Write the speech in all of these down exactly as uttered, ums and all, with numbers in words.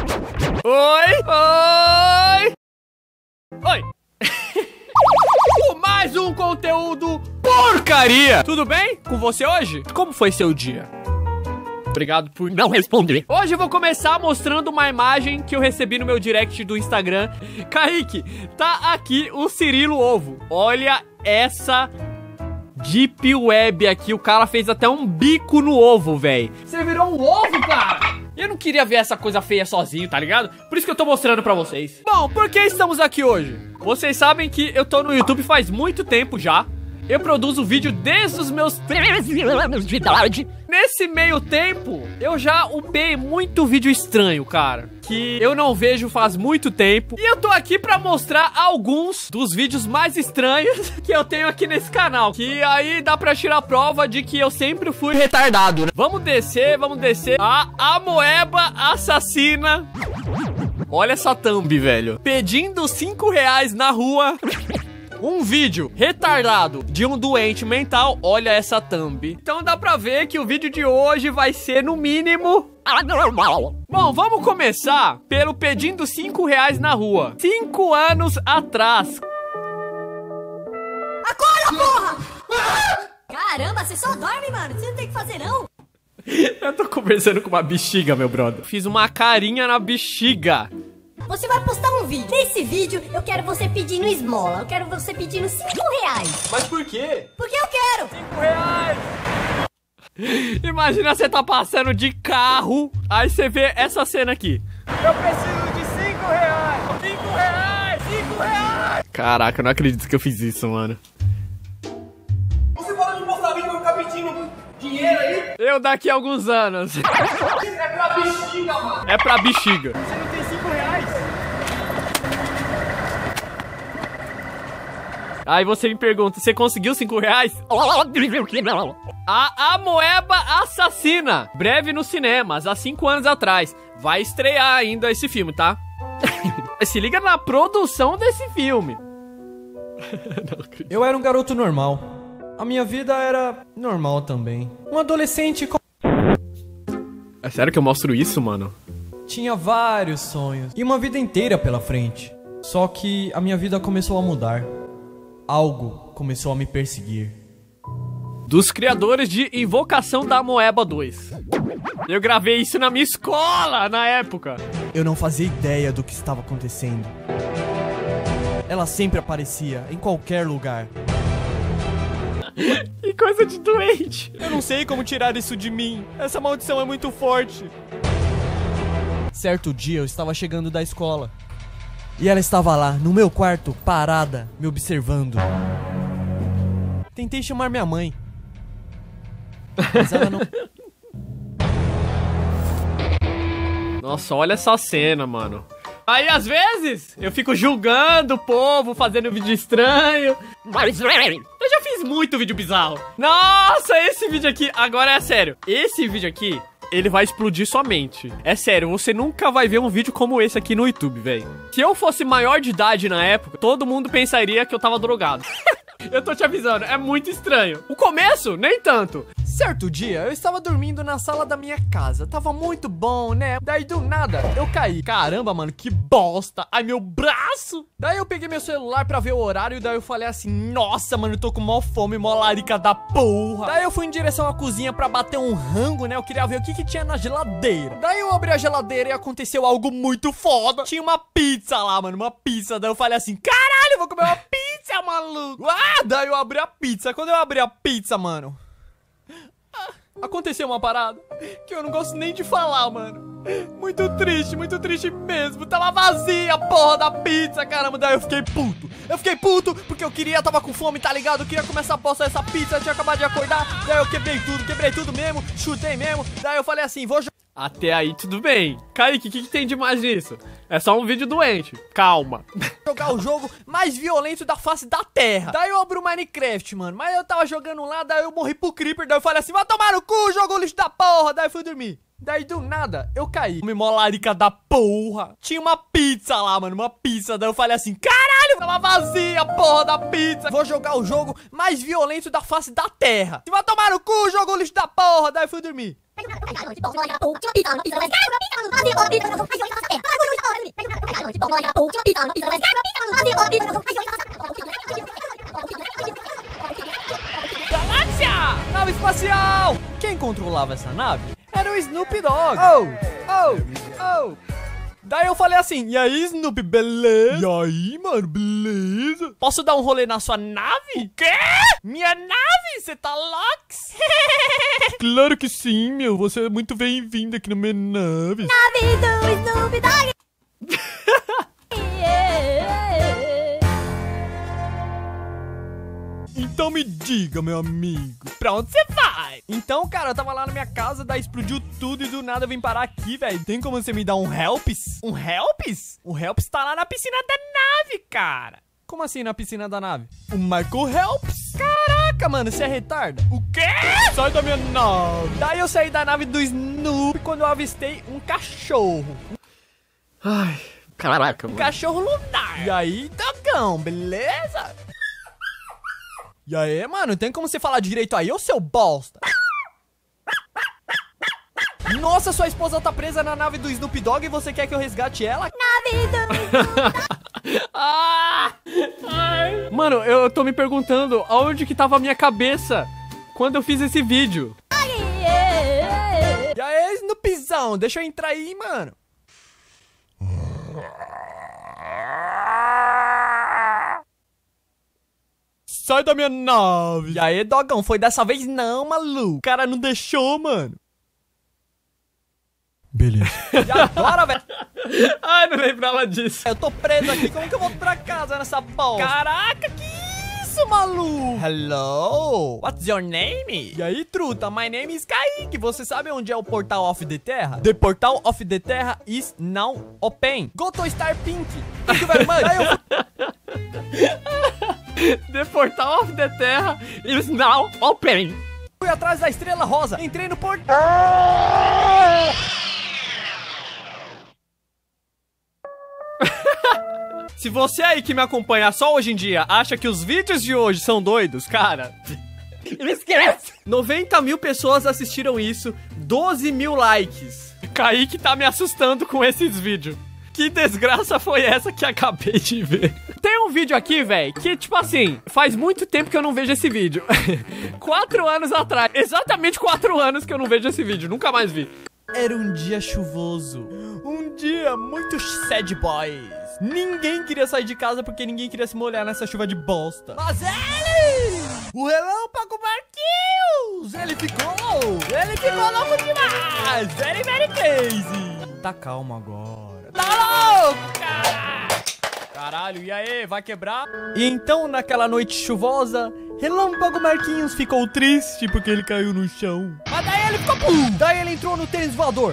Oi! Oi! Oi! Mais um conteúdo porcaria! Tudo bem com você hoje? Como foi seu dia? Obrigado por não responder. Hoje eu vou começar mostrando uma imagem que eu recebi no meu direct do Instagram. Kaique, tá aqui o Cirilo Ovo. Olha essa Deep Web aqui. O cara fez até um bico no ovo, velho. Você virou um ovo, cara? Eu não queria ver essa coisa feia sozinho, tá ligado? Por isso que eu tô mostrando pra vocês. Bom, por que estamos aqui hoje? Vocês sabem que eu tô no YouTube faz muito tempo já. Eu produzo vídeo desde os meus treze anos de idade. Nesse meio tempo, eu já upei muito vídeo estranho, cara, que eu não vejo faz muito tempo. E eu tô aqui pra mostrar alguns dos vídeos mais estranhos que eu tenho aqui nesse canal. Que aí dá pra tirar a prova de que eu sempre fui retardado, né? Vamos descer, vamos descer. A Amoeba Assassina. Olha essa thumb, velho. Pedindo cinco reais na rua. Um vídeo retardado de um doente mental. Olha essa thumb. Então dá pra ver que o vídeo de hoje vai ser no mínimo anormal. Bom, vamos começar pelo pedindo cinco reais na rua. Cinco anos atrás. Acorda, porra! Caramba, você só dorme, mano. Você não tem o que fazer, não. Eu tô conversando com uma bexiga, meu brother. Fiz uma carinha na bexiga. Você vai postar um vídeo. Nesse vídeo, eu quero você pedindo esmola. Eu quero você pedindo cinco reais. Mas por quê? Porque eu quero. Cinco reais. Imagina você tá passando de carro, aí você vê essa cena aqui. Eu preciso de cinco reais. Cinco reais. Cinco reais. Caraca, eu não acredito que eu fiz isso, mano. Você pode me postar vídeo pra eu ficar pedindo dinheiro aí? Eu daqui a alguns anos. É pra bexiga, mano. É pra bexiga. Você não tem cinco reais? Aí você me pergunta, você conseguiu cinco reais? Óbvio que não. A Amoeba Assassina, breve nos cinemas, há cinco anos atrás. Vai estrear ainda esse filme, tá? Se liga na produção desse filme. Eu era um garoto normal. A minha vida era normal também. Um adolescente com... É sério que eu mostro isso, mano? Tinha vários sonhos e uma vida inteira pela frente. Só que a minha vida começou a mudar. Algo começou a me perseguir. Dos criadores de Invocação da Amoeba dois. Eu gravei isso na minha escola, na época. Eu não fazia ideia do que estava acontecendo. Ela sempre aparecia, em qualquer lugar. Que coisa de doente. Eu não sei como tirar isso de mim. Essa maldição é muito forte. Certo dia eu estava chegando da escola. E ela estava lá, no meu quarto, parada, me observando. Tentei chamar minha mãe. Mas ela não... Nossa, olha essa cena, mano. Aí, às vezes, eu fico julgando o povo, fazendo vídeo estranho. Mas eu já fiz muito vídeo bizarro. Nossa, esse vídeo aqui, agora é sério. Esse vídeo aqui, ele vai explodir sua mente. É sério, você nunca vai ver um vídeo como esse aqui no YouTube, velho. Se eu fosse maior de idade na época, todo mundo pensaria que eu tava drogado. Eu tô te avisando, é muito estranho. O começo, nem tanto. Certo dia, eu estava dormindo na sala da minha casa. Tava muito bom, né? Daí do nada, eu caí. Caramba, mano, que bosta. Ai, meu braço. Daí eu peguei meu celular pra ver o horário. Daí eu falei assim, nossa, mano, eu tô com mó fome, mó larica da porra. Daí eu fui em direção à cozinha pra bater um rango, né? Eu queria ver o que que tinha na geladeira. Daí eu abri a geladeira e aconteceu algo muito foda. Tinha uma pizza lá, mano, uma pizza. Daí eu falei assim, caralho, eu vou comer uma pizza, maluco. Ah, daí eu abri a pizza. Quando eu abri a pizza, mano, aconteceu uma parada que eu não gosto nem de falar, mano. Muito triste, muito triste mesmo. Tava vazia a porra da pizza, caramba. Daí eu fiquei puto. Eu fiquei puto porque eu queria, tava com fome, tá ligado? Eu queria começar a postar essa pizza, eu tinha acabado de acordar. Daí eu quebrei tudo, quebrei tudo mesmo, chutei mesmo. Daí eu falei assim, vou jogar. Até aí tudo bem. Kaique, o que, que tem de mais nisso? É só um vídeo doente. Calma. Jogar o jogo mais violento da face da terra. Daí eu abro o Minecraft, mano. Mas eu tava jogando lá, daí eu morri pro Creeper. Daí eu falei assim, vai tomar no cu, jogou lixo da porra. Daí eu fui dormir. Daí do nada, eu caí. Uma molarica da porra. Tinha uma pizza lá, mano, uma pizza. Daí eu falei assim, caralho, tava vazia a porra da pizza. Vou jogar o jogo mais violento da face da terra. Vai tomar no cu, jogou lixo da porra. Daí eu fui dormir. Galáxia! Nave espacial! Quem controlava essa nave era o Snoop Dogg. Oh, oh, oh. Daí eu falei assim, e aí, Snoopy, beleza? E aí, mano, beleza? Posso dar um rolê na sua nave? Quê? Minha nave? Você tá lax? Claro que sim, meu. Você é muito bem-vindo aqui na minha nave. Nave do Snoop Dogg. Então me diga, meu amigo, pra onde você vai? Então, cara, eu tava lá na minha casa, daí explodiu tudo e do nada eu vim parar aqui, velho. Tem como você me dar um helps? Um helps? O helps tá lá na piscina da nave, cara. Como assim na piscina da nave? O Michael Helps? Caraca, mano, você é retarda? O quê? Sai da minha nave. Daí eu saí da nave do Snoopy quando eu avistei um cachorro. Ai, caraca, Um mano. cachorro lunar. E aí, Dogão, beleza? E aí, mano, tem como você falar direito aí, ô seu bosta? Nossa, sua esposa tá presa na nave do Snoop Dogg e você quer que eu resgate ela? Nave do Ah! Ai. Mano, eu tô me perguntando aonde que tava a minha cabeça quando eu fiz esse vídeo. E aí, Snoopzão, deixa eu entrar aí, mano. Sai da minha nave. E aí, Dogão, foi dessa vez não, maluco. O cara não deixou, mano. Beleza. E agora, velho? Ai, não lembrava disso. Eu tô preso aqui, como que eu vou pra casa nessa bosta? Caraca, que isso, maluco? Hello? What's your name? E aí, truta, my name is Kaique. Você sabe onde é o Portal of the Terra? The Portal of the Terra is now open. Go to Star Pink. Thank you very much. Aí eu The Portal of the Terra is now open. fui atrás da Estrela Rosa. Entrei no portal. Se você aí que me acompanha só hoje em dia acha que os vídeos de hoje são doidos, cara, esquece! noventa mil pessoas assistiram isso, doze mil likes. Kaique tá me assustando com esses vídeos. Que desgraça foi essa que acabei de ver? Tem um vídeo aqui, velho, que tipo assim, faz muito tempo que eu não vejo esse vídeo. Quatro anos atrás, exatamente quatro anos que eu não vejo esse vídeo, nunca mais vi. Era um dia chuvoso. Um dia muito sad boys. Ninguém queria sair de casa porque ninguém queria se molhar nessa chuva de bosta. Mas ele! O Relâmpago Marquinhos! Ele ficou! Ele ficou louco demais! Very, very crazy! Tá calmo agora. Tá louco, cara! Caralho, e aí, vai quebrar? E então, naquela noite chuvosa, Relâmpago Marquinhos ficou triste porque ele caiu no chão. Mas daí ele ficou pum! Daí ele entrou no tênis voador.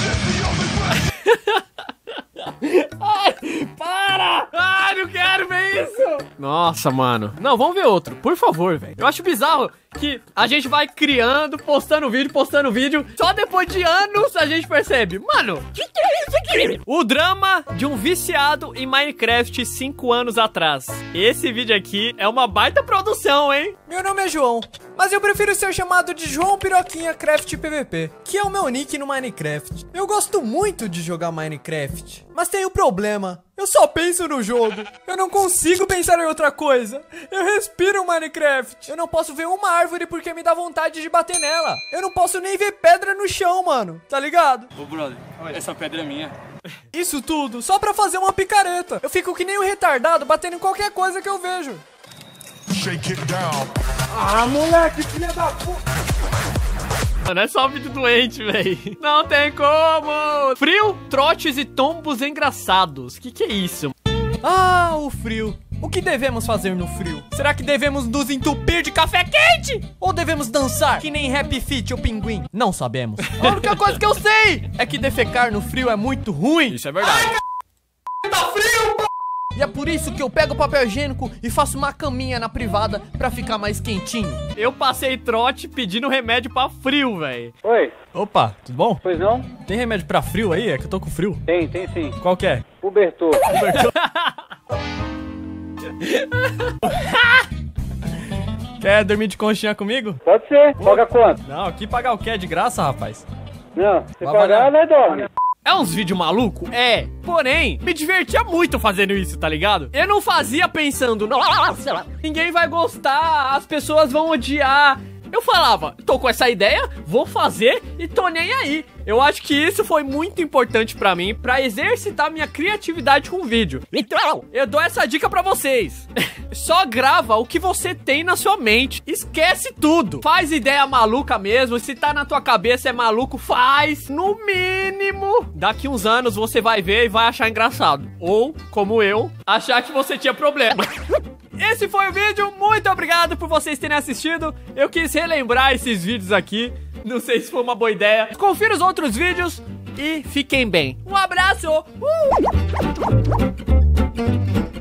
Ai, para! Ai, não quero ver isso! Nossa, mano. Não, vamos ver outro, por favor, velho. Eu acho bizarro que a gente vai criando, postando vídeo, postando vídeo. Só depois de anos a gente percebe. Mano, que que é isso aqui? O drama de um viciado em Minecraft cinco anos atrás. Esse vídeo aqui é uma baita produção, hein? Meu nome é João, mas eu prefiro ser chamado de João Piroquinha Craft P V P, que é o meu nick no Minecraft. Eu gosto muito de jogar Minecraft, mas tem um problema. Eu só penso no jogo. Eu não consigo pensar em outra coisa. Eu respiro Minecraft. Eu não posso ver uma árvore porque me dá vontade de bater nela. Eu não posso nem ver pedra no chão, mano. Tá ligado? Ô, brother, essa pedra é minha. Isso tudo só pra fazer uma picareta. Eu fico que nem um retardado batendo em qualquer coisa que eu vejo. Shake it down. Ah, moleque, filha da puta. Mano, é só um vídeo doente, véi. Não tem como. Frio, trotes e tombos engraçados. Que que é isso? Ah, o frio. O que devemos fazer no frio? Será que devemos nos entupir de café quente? Ou devemos dançar que nem Happy Feet ou Pinguim? Não sabemos. A única coisa que eu sei é que defecar no frio é muito ruim. Isso é verdade. Ai, tá frio, pô! E é por isso que eu pego o papel higiênico e faço uma caminha na privada pra ficar mais quentinho. Eu passei trote pedindo remédio pra frio, velho. Oi, Opa, tudo bom? pois não? Tem remédio pra frio aí? É que eu tô com frio. Tem, tem sim. Qual que é? Pubertou. Quer dormir de conchinha comigo? Pode ser. Paga quanto? Não, aqui pagar o quê? É de graça, rapaz. Não, se Vai pagar, pagar. nós dorme. É uns vídeos maluco? É. Porém, me divertia muito fazendo isso, tá ligado? Eu não fazia pensando, nossa, ninguém vai gostar, as pessoas vão odiar. Eu falava, tô com essa ideia, vou fazer e tô nem aí. Eu acho que isso foi muito importante pra mim, pra exercitar minha criatividade com o vídeo. Então, eu dou essa dica pra vocês. Só grava o que você tem na sua mente. Esquece tudo. Faz ideia maluca mesmo. Se tá na tua cabeça é maluco, faz. No mínimo, daqui uns anos você vai ver e vai achar engraçado. Ou, como eu, achar que você tinha problema. Esse foi o vídeo, muito obrigado por vocês terem assistido. Eu quis relembrar esses vídeos aqui. Não sei se foi uma boa ideia. Confira os outros vídeos e fiquem bem. Um abraço! Uh!